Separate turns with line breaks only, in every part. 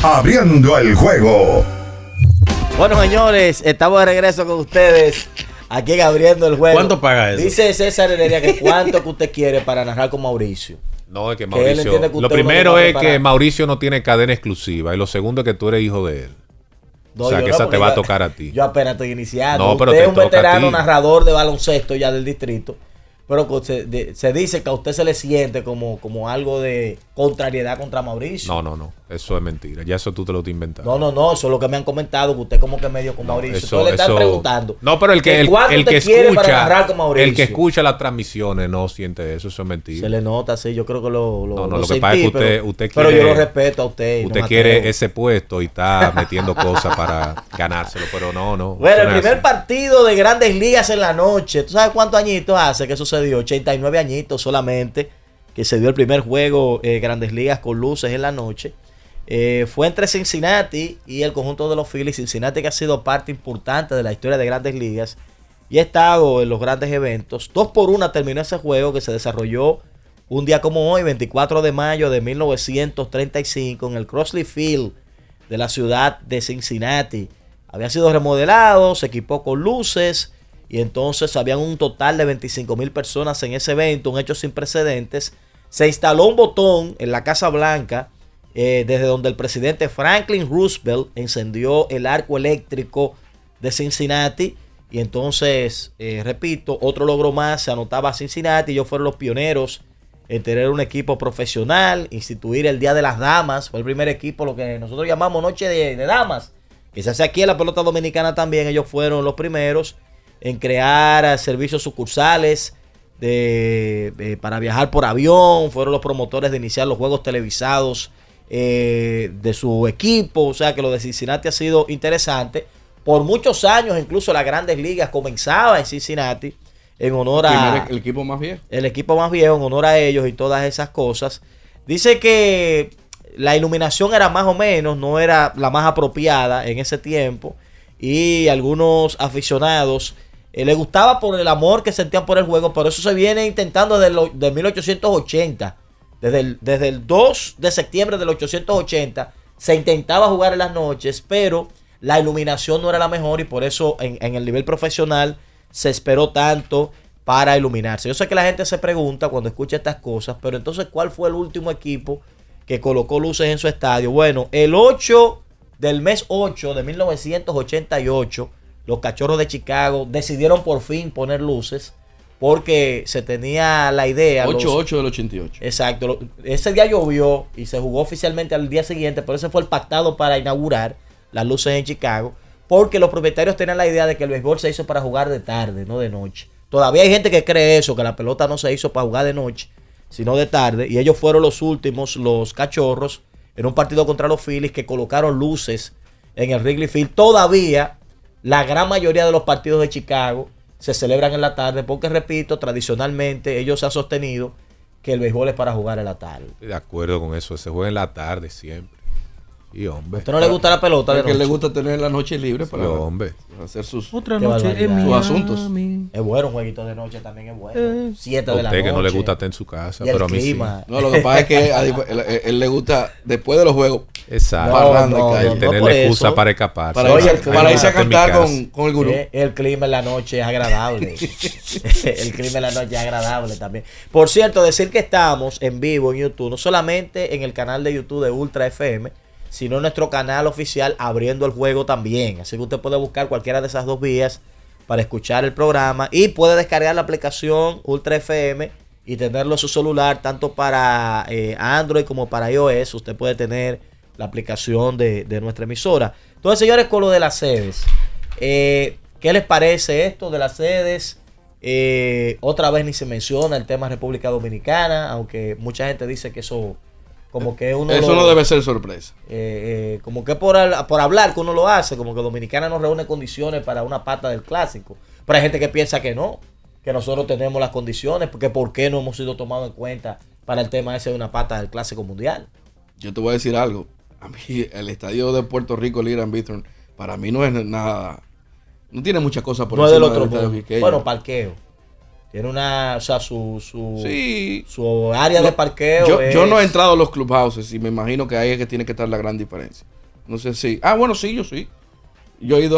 Abriendo el juego.
Bueno, señores, estamos de regreso con ustedes aquí en Abriendo el Juego.
¿Cuánto paga eso?
Dice César Heredia que cuánto que usted quiere para narrar con Mauricio.
No, es que
él
Mauricio...
entiende que
Lo
usted
primero
no lo va a
es que
preparar.
Mauricio no tiene cadena exclusiva. Y lo segundo es que tú eres hijo de él.
No,
o sea,
yo
que
no,
esa te
porque
va a
yo-
tocar a ti.
Yo apenas estoy iniciando.
No, pero
usted
te
es un
toca a
veterano
ti.
narrador de baloncesto ya del distrito. Pero que se dice que a usted se le siente como algo de contrariedad contra Mauricio.
No. Eso es mentira. Ya eso tú te lo estás inventando.
No, eso es lo que me han comentado, que usted como que medio con Mauricio.
Eso-
Entonces le están
eso-
preguntando.
No, pero el que
¿cuánto
el
te
que
quiere para narrar
escucha
con Mauricio?
el que escucha las transmisiones no siente eso. Eso es mentira.
Se le nota, sí, yo creo que lo
Lo que
sentí,
pasa es que
pero
usted
pero
quiere...
yo lo respeto a usted. y no
Usted
me
quiere
atrevo.
ese puesto y está metiendo cosas para ganárselo, pero no.
Bueno,
eso
el
no es
primer
así.
partido de Grandes Ligas en la noche. ¿Tú sabes cuántos añitos hace que sucedió? 89 añitos solamente que se dio el primer juego Grandes Ligas con luces en la noche. Fue entre Cincinnati y el conjunto de los Phillies. Cincinnati, que ha sido parte importante de la historia de Grandes Ligas y ha estado en los grandes eventos. 2-1 terminó ese juego, que se desarrolló un día como hoy, 24 de mayo de 1935, en el Crosley Field de la ciudad de Cincinnati. Había sido remodelado, se equipó con luces y entonces habían un total de 25,000 personas en ese evento, un hecho sin precedentes. Se instaló un botón en la Casa Blanca desde donde el presidente Franklin Roosevelt encendió el arco eléctrico de Cincinnati. Y entonces, repito, otro logro más se anotaba a Cincinnati. Ellos fueron los pioneros en tener un equipo profesional, instituir el Día de las Damas. Fue el primer equipo, lo que nosotros llamamos Noche de Damas, que se hace aquí en la pelota dominicana también. Ellos fueron los primeros en crear servicios sucursales para viajar por avión. Fueron los promotores de iniciar los juegos televisados de su equipo. O sea que lo de Cincinnati ha sido interesante. Por muchos años, incluso las Grandes Ligas comenzaba en Cincinnati en honor a
el equipo más viejo.
el equipo más viejo, en honor a ellos y todas esas cosas. Dice que la iluminación era más o menos, no era la más apropiada en ese tiempo. Y algunos aficionados les gustaba por el amor que sentían por el juego, pero eso se viene intentando desde 1880. Desde el 2 de septiembre del 880 se intentaba jugar en las noches, pero la iluminación no era la mejor y por eso en el nivel profesional se esperó tanto para iluminarse. Yo sé que la gente se pregunta cuando escucha estas cosas, pero entonces, ¿cuál fue el último equipo que colocó luces en su estadio? Bueno, el 8 del mes 8 de 1988, los Cachorros de Chicago decidieron por fin poner luces porque se tenía la idea.
8-8 del 88.
Exacto. Ese día llovió y se jugó oficialmente al día siguiente, pero ese fue el pactado para inaugurar las luces en Chicago, porque los propietarios tenían la idea de que el béisbol se hizo para jugar de tarde, no de noche. Todavía hay gente que cree eso, que la pelota no se hizo para jugar de noche, sino de tarde, y ellos fueron los últimos, los Cachorros, en un partido contra los Phillies, que colocaron luces en el Wrigley Field. Todavía la gran mayoría de los partidos de Chicago se celebran en la tarde, porque repito, tradicionalmente ellos han sostenido que el béisbol es para jugar en la tarde.
Estoy de acuerdo con eso. Se juega en la tarde siempre. Y hombre.
¿A usted no le gusta la pelota de
Porque
noche?
le gusta tener la noche libre para
hombre.
hacer sus
Otra
Qué
noche en
barbaridad.
sus asuntos.
Miami.
Es bueno, un jueguito de noche también es bueno. 7
A
de la
usted
noche.
que no le gusta estar en su casa,
Y el
pero a mí
clima.
No, lo que pasa es que él le gusta, después de los juegos,
sí. Exacto.
Parranda y calle.
Tener
por
la excusa
eso.
para escaparse.
para,
Oye,
irse,
el
para irse a
en mi
cantar
casa.
con el gurú.
El clima en la noche es agradable. El clima en la noche es agradable también. Por cierto, decir que estamos en vivo en YouTube, no solamente en el canal de YouTube de Ultra FM, sino en nuestro canal oficial Abriendo el Juego también. Así que usted puede buscar cualquiera de esas dos vías para escuchar el programa y puede descargar la aplicación Ultra FM y tenerlo en su celular, tanto para Android como para iOS. Usted puede tener la aplicación de nuestra emisora. Entonces, señores, con lo de las sedes, ¿qué les parece esto de las sedes? Otra vez ni se menciona el tema República Dominicana, aunque mucha gente dice que eso como que uno
Eso no debe ser sorpresa.
como que por hablar que uno lo hace, como que Dominicana no reúne condiciones para una pata del clásico. Pero hay gente que piensa que no, que nosotros tenemos las condiciones, porque ¿por qué no hemos sido tomados en cuenta para el tema ese de una pata del clásico mundial?
Yo te voy a decir algo. A mí, el estadio de Puerto Rico, el Irán Bithorn, para mí no es nada. No tiene muchas cosas por
No es del
encima
otro
estadio
mundo.
Quisqueya.
Bueno, parqueo. Tiene una, o sea, su
Sí.
su área de parqueo.
Yo no he entrado a los clubhouses y me imagino que ahí es que tiene que estar la gran diferencia. No sé si... bueno, sí, yo sí. Yo he ido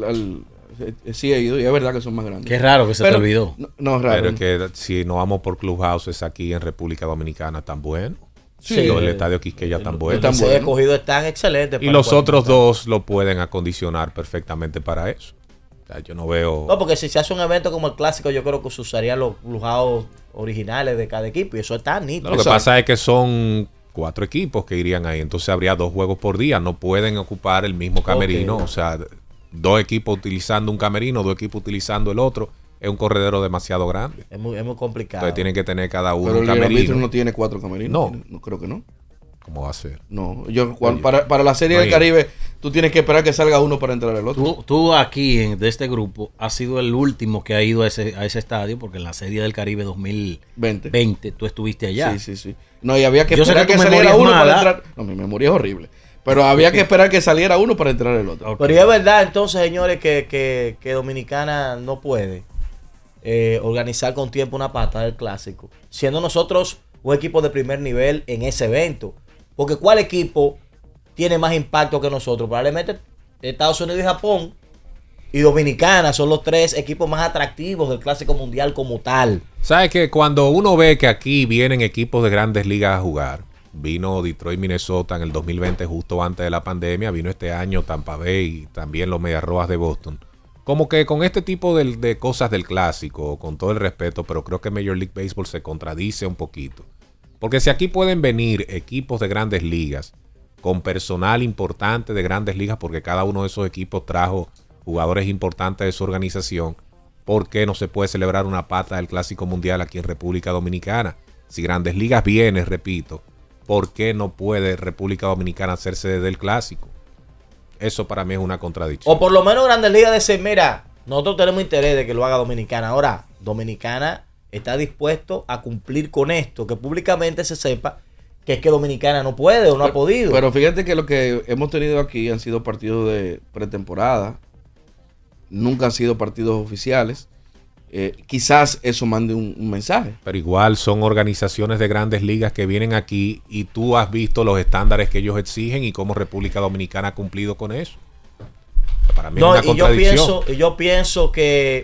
sí he ido y es verdad que son más grandes.
Qué raro que se te olvidó.
No es raro.
Pero es que si no vamos por clubhouses aquí en República Dominicana tan bueno.
Sí.
El estadio Quisqueya tan bueno.
Los
bueno.
escogidos están excelentes.
Y los otros dos lo pueden acondicionar perfectamente para eso. O sea, yo no veo...
No, porque si se hace un evento como el clásico, yo creo que se usarían los clubhouse originales de cada equipo y eso está nítido.
Lo que pasa es que son 4 equipos que irían ahí, entonces habría 2 juegos por día, no pueden ocupar el mismo camerino,
Ok.
o sea, 2 equipos utilizando un camerino, 2 equipos utilizando el otro, es un corredero demasiado grande.
Es muy complicado.
Entonces tienen que tener cada uno
Pero
un
el Liga
camerino.
Arbitrum no tiene 4 camerinos.
No.
No, creo que no.
¿Cómo va a ser?
No,
Oye.
para la Serie
No
del
hay-
Caribe, tú tienes que esperar que salga uno para entrar el otro.
Tú aquí de este grupo has sido el último que ha ido a ese estadio, porque en la Serie del Caribe 2020
20.
tú estuviste allá.
Sí. No, y había que
Yo sé
esperar
que
que
tu
saliera
memoria es
uno para
mala.
entrar. No, mi memoria es horrible. Pero había que esperar que saliera uno para entrar el otro.
Ok.
Pero y es verdad, entonces, señores, que Dominicana no puede organizar con tiempo una pata del clásico, siendo nosotros un equipo de primer nivel en ese evento. Porque ¿cuál equipo tiene más impacto que nosotros? Probablemente Estados Unidos y Japón y Dominicana son los 3 equipos más atractivos del Clásico Mundial como tal.
¿Sabes que cuando uno ve que aquí vienen equipos de grandes ligas a jugar? Vino Detroit, Minnesota en el 2020 justo antes de la pandemia, vino este año Tampa Bay y también los Medias Rojas de Boston. Como que con este tipo de cosas del clásico, con todo el respeto, pero creo que Major League Baseball se contradice un poquito. Porque si aquí pueden venir equipos de grandes ligas, con personal importante de grandes ligas, porque cada uno de esos equipos trajo jugadores importantes de su organización, ¿por qué no se puede celebrar una pata del Clásico Mundial aquí en República Dominicana? Si Grandes Ligas viene, repito, ¿por qué no puede República Dominicana hacerse del Clásico? Eso para mí es una contradicción.
O por lo menos Grandes Ligas decir, mira, nosotros tenemos interés de que lo haga Dominicana. Ahora, Dominicana está dispuesto a cumplir con esto, que públicamente se sepa que es que Dominicana no puede o no ha podido.
Pero fíjate que lo que hemos tenido aquí han sido partidos de pretemporada. Nunca han sido partidos oficiales. Quizás eso mande un mensaje.
Pero igual son organizaciones de grandes ligas que vienen aquí y tú has visto los estándares que ellos exigen y cómo República Dominicana ha cumplido con eso. Para mí
No,
es una
y yo
contradicción.
pienso que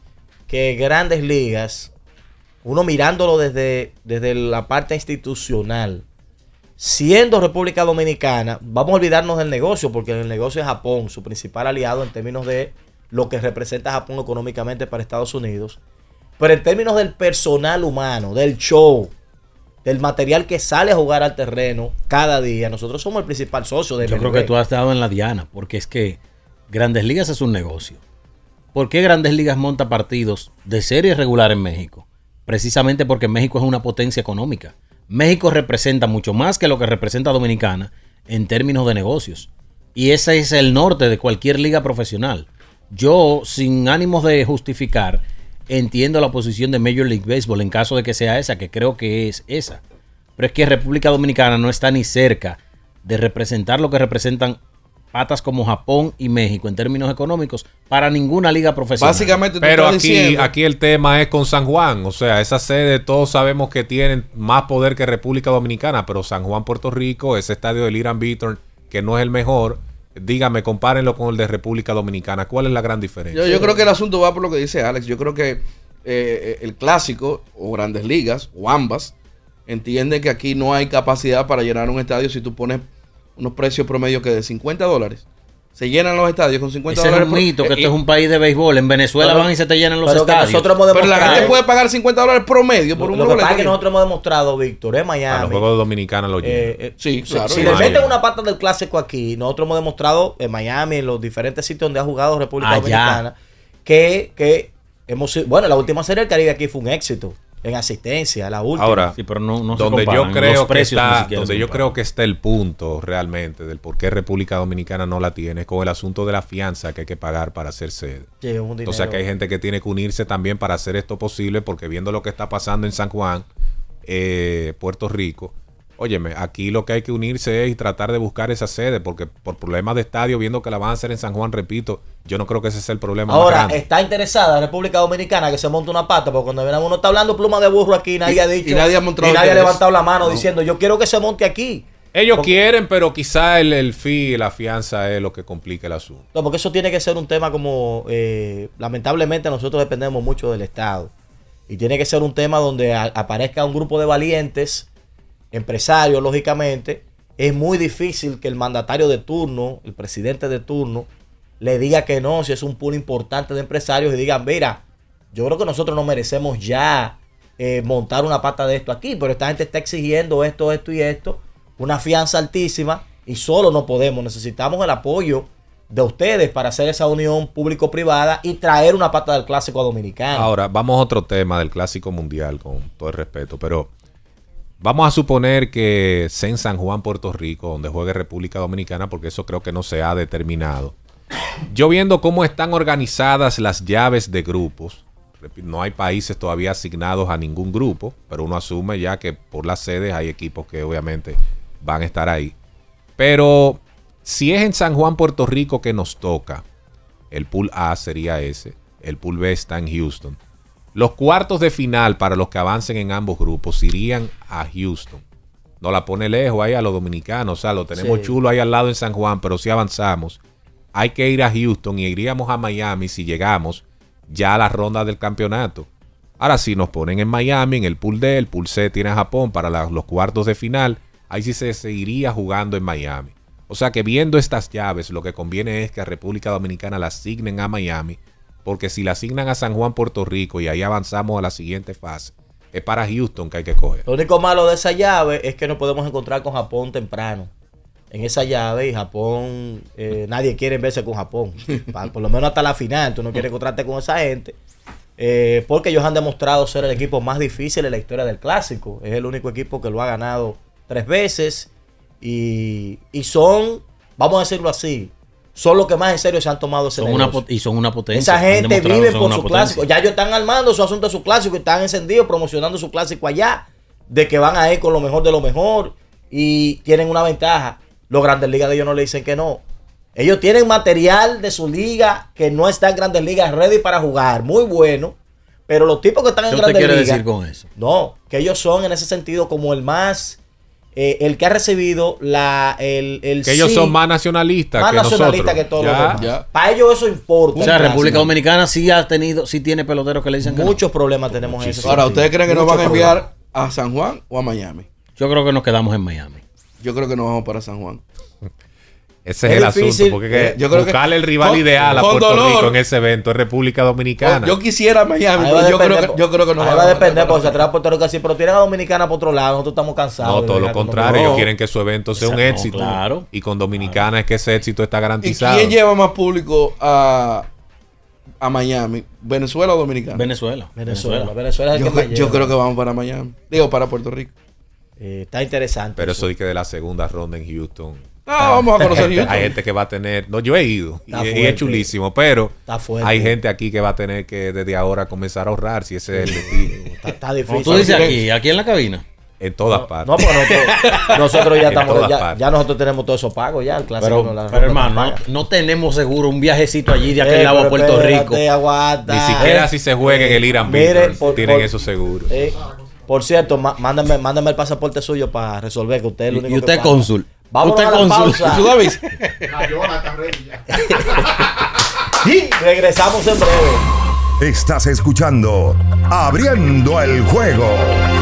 Grandes Ligas, uno mirándolo desde la parte institucional, siendo República Dominicana, vamos a olvidarnos del negocio, porque el negocio es Japón, su principal aliado en términos de lo que representa Japón económicamente para Estados Unidos. Pero en términos del personal humano, del show, del material que sale a jugar al terreno cada día, nosotros somos el principal socio de
Yo creo que tú has estado en la diana, porque es que Grandes Ligas es un negocio. ¿Por qué Grandes Ligas monta partidos de serie regular en México? Precisamente porque México es una potencia económica. México representa mucho más que lo que representa Dominicana en términos de negocios. Y ese es el norte de cualquier liga profesional. Yo, sin ánimos de justificar, entiendo la posición de Major League Baseball en caso de que sea esa, que creo que es esa. Pero es que República Dominicana no está ni cerca de representar lo que representan patas como Japón y México en términos económicos para ninguna liga profesional.
Básicamente tú
Pero
estás diciendo...
aquí el tema es con San Juan. O sea, esa sede todos sabemos que tienen más poder que República Dominicana, pero San Juan, Puerto Rico, ese estadio del Irán Bithorn, que no es el mejor, dígame, compárenlo con el de República Dominicana. ¿Cuál es la gran diferencia?
Yo creo que el asunto va por lo que dice Alex. Yo creo que el clásico o Grandes Ligas o ambas entienden que aquí no hay capacidad para llenar un estadio si tú pones unos precios promedio que de $50. Se llenan los estadios con $50.
Ese es un mito, que esto es un país de béisbol. En Venezuela
Pero-
van y se te llenan los
pero que
estadios.
nosotros hemos
Pero la
demostrado-
gente puede pagar $50 promedio por un
Lo que pasa es que
boleto.
nosotros hemos demostrado, Víctor, en
A
Miami.
los Juegos de Dominicana lo llenan.
Sí, claro.
Si
y
le
Miami.
meten una pata del clásico aquí, nosotros hemos demostrado en Miami, en los diferentes sitios donde ha jugado República
Allá.
Dominicana, que hemos sido, bueno, la última serie del Caribe aquí fue un éxito en asistencia, la última.
Ahora,
Sí, pero no se
donde
comparan.
yo creo
Los
que
precios ni
está,
siquiera se
donde yo
comparan.
creo que está el punto realmente del por qué República Dominicana no la tiene, es con el asunto de la fianza que hay que pagar para hacer sede.
Sí, es un
O sea que hay
dinero.
gente que tiene que unirse también para hacer esto posible, porque viendo lo que está pasando en San Juan, Puerto Rico, Óyeme, aquí lo que hay que unirse es y tratar de buscar esa sede, porque por problemas de estadio, viendo que la van a hacer en San Juan, repito, yo no creo que ese sea el problema más
Ahora,
grande.
está interesada República Dominicana que se monte una pata, porque cuando uno está hablando pluma de burro aquí, nadie ha dicho,
y nadie ha mostrado
y nadie ha
interés.
levantado la mano diciendo, yo quiero que se monte aquí.
Ellos
Porque-
quieren, pero quizá el fee, la fianza es lo que complica el asunto.
No, porque eso tiene que ser un tema como, lamentablemente nosotros dependemos mucho del Estado. Y tiene que ser un tema donde aparezca un grupo de valientes, empresarios, lógicamente. Es muy difícil que el mandatario de turno, el presidente de turno, le diga que no, si es un pool importante de empresarios y digan, mira, yo creo que nosotros no merecemos ya montar una pata de esto aquí, pero esta gente está exigiendo esto, esto y esto, una fianza altísima y solo no podemos, necesitamos el apoyo de ustedes para hacer esa unión público-privada y traer una pata del clásico dominicano.
Ahora, vamos a otro tema del Clásico Mundial, con todo el respeto, pero vamos a suponer que sea en San Juan, Puerto Rico, donde juegue República Dominicana, porque eso creo que no se ha determinado. Yo viendo cómo están organizadas las llaves de grupos, no hay países todavía asignados a ningún grupo, pero uno asume ya que por las sedes hay equipos que obviamente van a estar ahí. Pero si es en San Juan, Puerto Rico que nos toca, el pool A sería ese, el pool B está en Houston. Los cuartos de final para los que avancen en ambos grupos irían a Houston. No la pone lejos ahí a los dominicanos, o sea, lo tenemos
Sí.
chulo ahí al lado en San Juan, pero si avanzamos, hay que ir a Houston y iríamos a Miami si llegamos ya a la ronda del campeonato. Ahora si nos ponen en Miami, en el pool D, el pool C tiene a Japón para los cuartos de final, ahí sí se seguiría jugando en Miami. O sea que viendo estas llaves, lo que conviene es que a República Dominicana la asignen a Miami, porque si la asignan a San Juan, Puerto Rico, y ahí avanzamos a la siguiente fase, es para Houston que hay que coger.
Lo único malo de esa llave es que nos podemos encontrar con Japón temprano. En esa llave, y Japón, nadie quiere verse con Japón. Por lo menos hasta la final, tú no quieres encontrarte con esa gente. Porque ellos han demostrado ser el equipo más difícil en la historia del clásico. Es el único equipo que lo ha ganado 3 veces. Y son, vamos a decirlo así, son los que más en serio se han tomado ese negocio.
Y son una potencia.
Esa gente
Han demostrado
vive
que son
por
una
su
potencia.
clásico. Ya ellos están armando su asunto de su clásico y están encendidos promocionando su clásico allá. De que van a ir con lo mejor de lo mejor. Y tienen una ventaja. Los Grandes Ligas de ellos no le dicen que no. Ellos tienen material de su liga que no está en Grandes Ligas ready para jugar. Muy bueno. Pero los tipos que están en
¿Qué usted
Grandes
quiere
Ligas.
decir con eso?
No, que ellos son en ese sentido como el más. El que ha recibido el
Que ellos
sí,
son más nacionalistas
más
que
nacionalista
nosotros.
que todos los
Ya.
demás.
Ya.
Para ellos eso importa.
O sea,
el
República
clásico.
Dominicana sí tiene peloteros que le dicen que no.
Muchos problemas tenemos en eso.
Ahora, ¿ustedes creen que nos van a
Muchos
enviar a San Juan o a Miami?
Yo creo que nos quedamos en Miami.
Yo creo que nos vamos para San Juan.
Ese es
Es
el
difícil,
asunto, porque
yo creo que
buscarle el rival
con-
ideal a
con
Puerto
dolor.
Rico en ese evento es República Dominicana.
Yo quisiera Miami,
Ahí va a
pero
depender,
yo creo que nos
ahí
van
va a
mandar
depender
para
porque se
Miami.
atrás a Puerto Rico así, pero tienen a Dominicana por otro lado, nosotros estamos cansados.
No,
de
todo lo
verdad, como
contrario.
que
Ellos
no.
quieren que su evento sea un
Exacto,
éxito.
claro.
Y con Dominicana es que ese éxito está
¿Y
garantizado.
quién lleva más público a Miami? ¿Venezuela o Dominicana?
Venezuela.
Venezuela es el
Yo,
que más
yo
lleva.
creo que vamos para Miami. Digo, para Puerto Rico.
Está interesante.
Pero eso de que de la segunda ronda en Houston.
Vamos a conocer Houston.
Hay gente que va a tener. No, yo he ido.
Está
Y es
fuerte.
chulísimo. Pero
Está fuerte.
hay gente aquí que va a tener que desde ahora comenzar a ahorrar si ese es el destino.
Está difícil.
Como tú dices aquí en la cabina.
En todas partes.
No, pues nosotros ya
En
estamos,
todas
ya,
partes.
ya nosotros tenemos todo eso pago ya, el clásico.
Pero hermano, no tenemos seguro un viajecito allí de aquel lado a Puerto Rico.
Aguanta.
Ni siquiera si se juega en el Irán
Mire,
Beatles tienen eso seguro.
Por cierto, mándame el pasaporte suyo para resolver que usted es el único
Y usted
que paga.
cónsul.
Vamos
Usted
a la
cónsul.
pausa.
¿Tú sabes?
Regresamos en breve.
Estás escuchando Abriendo el juego.